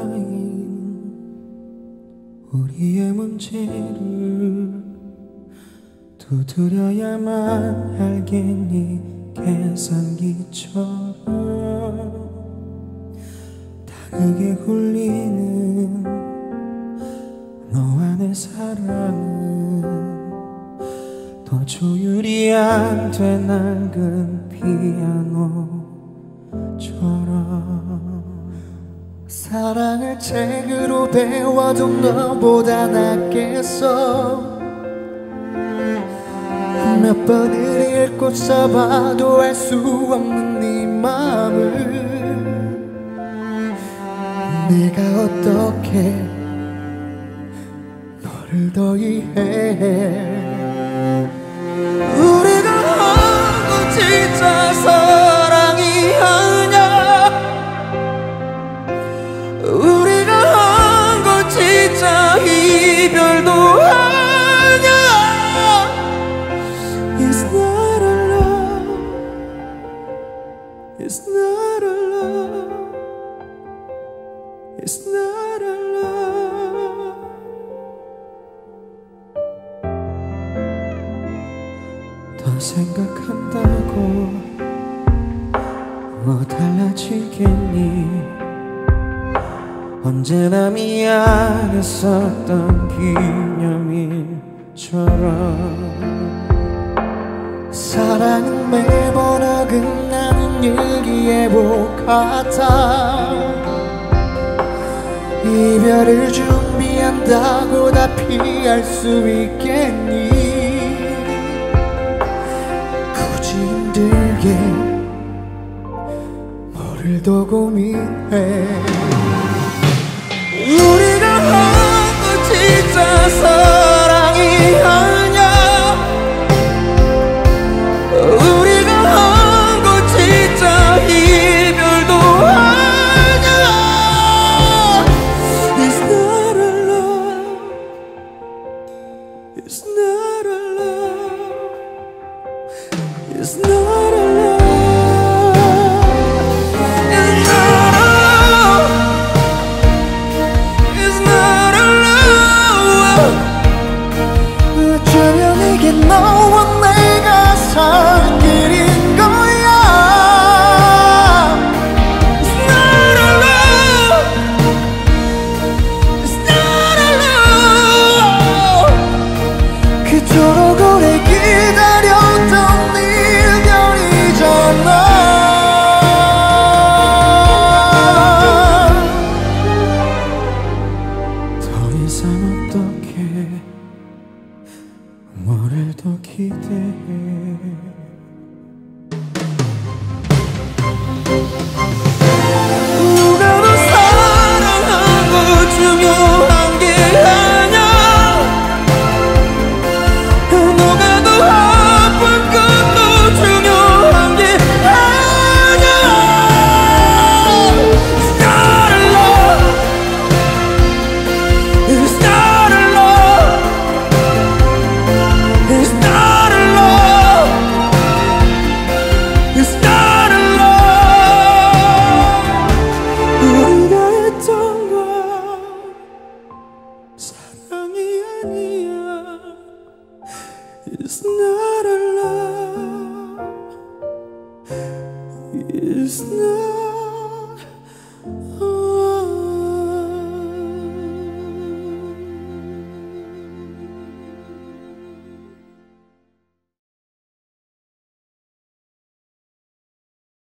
쌓인 우리의 문제를 두드려야만 알겠니. 계산기처럼 다르게 굴리는 너와 내 사랑은 더 조율이 안 돼 낡은 피아노처럼. 사랑을 책으로 배워도 너보다 낫겠어. 몇 번을 읽고 써봐도 알 수 없는 네 마음을 내가 어떻게 너를 더 이해해. 우리가 한 건 진짜 사랑이 아냐. 우리가 한 건 진짜 이별도 아냐. It's not a love. It's not a love. It's not a love. 더 생각한다고 뭐 달라지겠니. 언제나 미안했었던 기념일처럼. 사랑은 매번 어긋나는 일기예보 같아. 이별을 준비한다고 다 피할 수 있겠니. 굳이 힘들게 뭐를 더 고민해. 우리가 한 건 진짜 사랑이 아냐. 우리가 한 건 진짜 이별도 아냐. It's not a love. It's not a love. It's not a love. 어쩌면 이게 너와 내가 산 길인 거야. It's not a love. It's not a love. 그토록 오래 기다렸던 이별이잖아. 더 이상 어떻게 뭐를 더 기대해. 누가 너 사랑하고 중요한 게 아냐. 누가 더 아픈 것도 중요한 게 아냐. It's not a love. It's not a love. It's not a love. It's not a love. 우리가 했던 건 사랑이 아니야. It's not a love. It's not